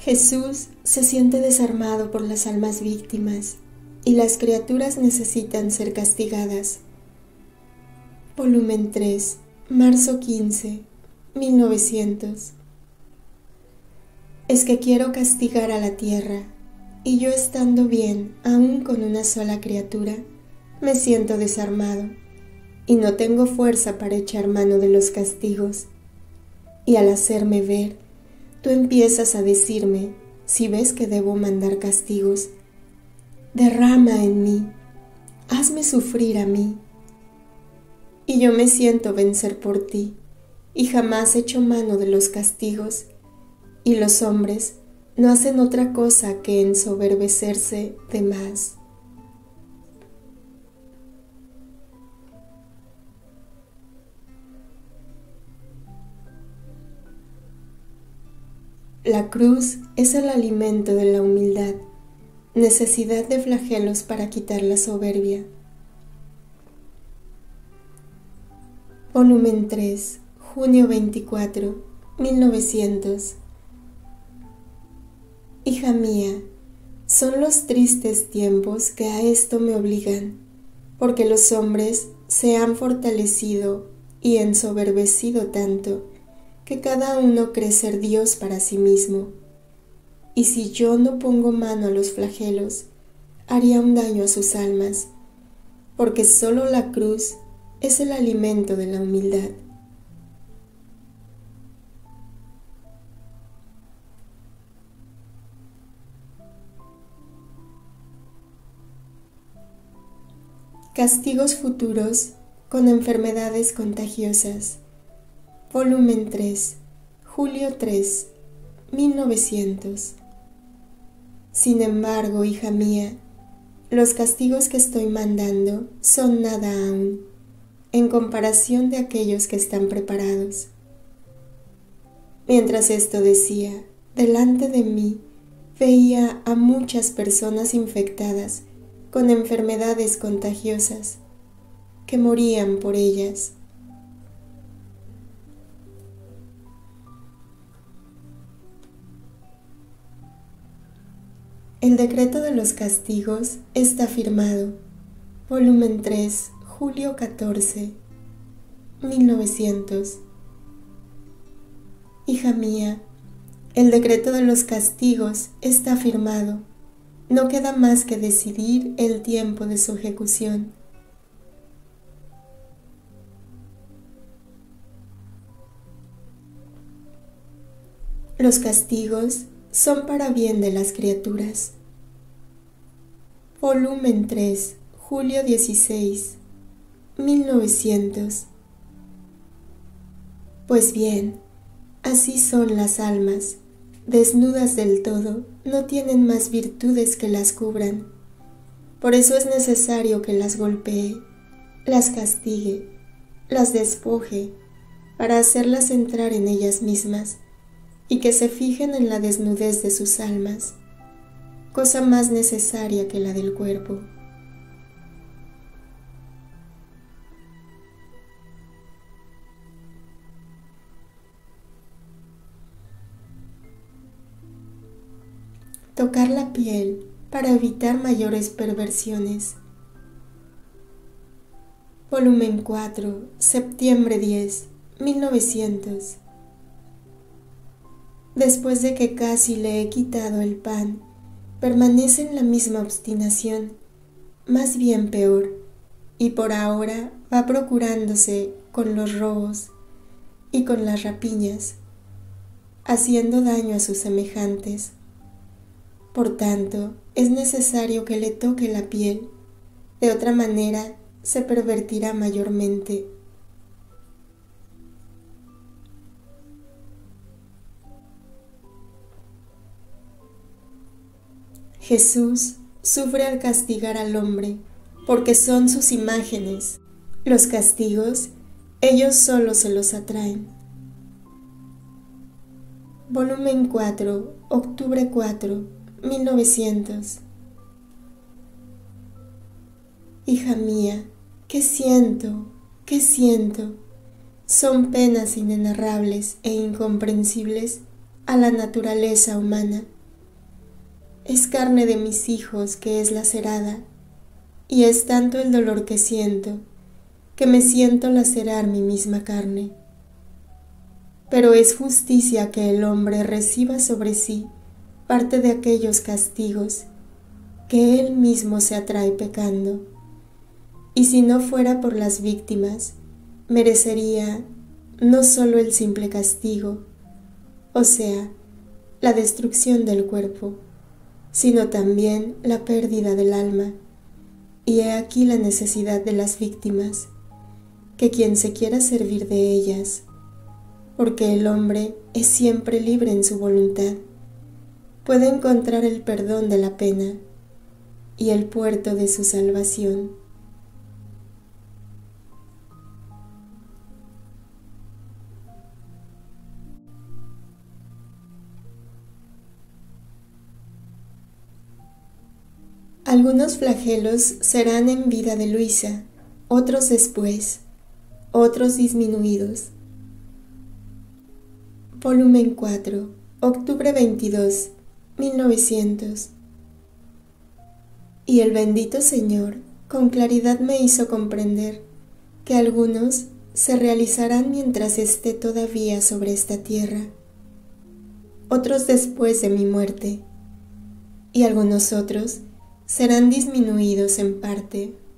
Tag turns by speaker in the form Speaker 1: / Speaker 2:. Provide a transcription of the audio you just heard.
Speaker 1: Jesús se siente desarmado por las almas víctimas y las criaturas necesitan ser castigadas. Volumen 3, marzo 15, 1900. Es que quiero castigar a la tierra, y yo estando bien, aún con una sola criatura, me siento desarmado, y no tengo fuerza para echar mano de los castigos. Y al hacerme ver, tú empiezas a decirme, si ves que debo mandar castigos, derrama en mí, hazme sufrir a mí. Y yo me siento vencer por ti, y jamás echo mano de los castigos, y los hombres no hacen otra cosa que ensoberbecerse de más. La cruz es el alimento de la humildad, necesidad de flagelos para quitar la soberbia. Volumen 3, junio 24, 1900. Hija mía, son los tristes tiempos que a esto me obligan, porque los hombres se han fortalecido y ensoberbecido tanto, que cada uno cree ser Dios para sí mismo. Y si yo no pongo mano a los flagelos, haría un daño a sus almas, porque solo la cruz es el alimento de la humildad. Castigos futuros con enfermedades contagiosas. Volumen 3, julio 3, 1900. Sin embargo, hija mía, los castigos que estoy mandando son nada aún, en comparación de aquellos que están preparados. Mientras esto decía, delante de mí veía a muchas personas infectadas con enfermedades contagiosas, que morían por ellas. El decreto de los castigos está firmado. Volumen 3, julio 14, 1900. Hija mía, el decreto de los castigos está firmado. No queda más que decidir el tiempo de su ejecución. Los castigos son para bien de las criaturas. Volumen 3, julio 16, 1900. Pues bien, así son las almas, desnudas del todo, no tienen más virtudes que las cubran. Por eso es necesario que las golpee, las castigue, las despoje, para hacerlas entrar en ellas mismas, y que se fijen en la desnudez de sus almas, cosa más necesaria que la del cuerpo. Tocar la piel para evitar mayores perversiones. Volumen 4, septiembre 10, 1900. Después de que casi le he quitado el pan, permanece en la misma obstinación, más bien peor, y por ahora va procurándose con los robos y con las rapiñas, haciendo daño a sus semejantes. Por tanto, es necesario que le toque la piel, de otra manera se pervertirá mayormente. Jesús sufre al castigar al hombre, porque son sus imágenes. Los castigos, ellos solo se los atraen. Volumen 4, octubre 4, 1900. Hija mía, ¿qué siento? ¿Qué siento? Son penas inenarrables e incomprensibles a la naturaleza humana. Es carne de mis hijos que es lacerada, y es tanto el dolor que me siento lacerar mi misma carne. Pero es justicia que el hombre reciba sobre sí parte de aquellos castigos que él mismo se atrae pecando, y si no fuera por las víctimas, merecería no solo el simple castigo, o sea, la destrucción del cuerpo, sino también la pérdida del alma. Y he aquí la necesidad de las víctimas, que quien se quiera servir de ellas, porque el hombre es siempre libre en su voluntad, puede encontrar el perdón de la pena y el puerto de su salvación. Algunos flagelos serán en vida de Luisa, otros después, otros disminuidos. Volumen 4, octubre 22, 1900. Y el bendito Señor con claridad me hizo comprender que algunos se realizarán mientras esté todavía sobre esta tierra, otros después de mi muerte, y algunos otros serán disminuidos en parte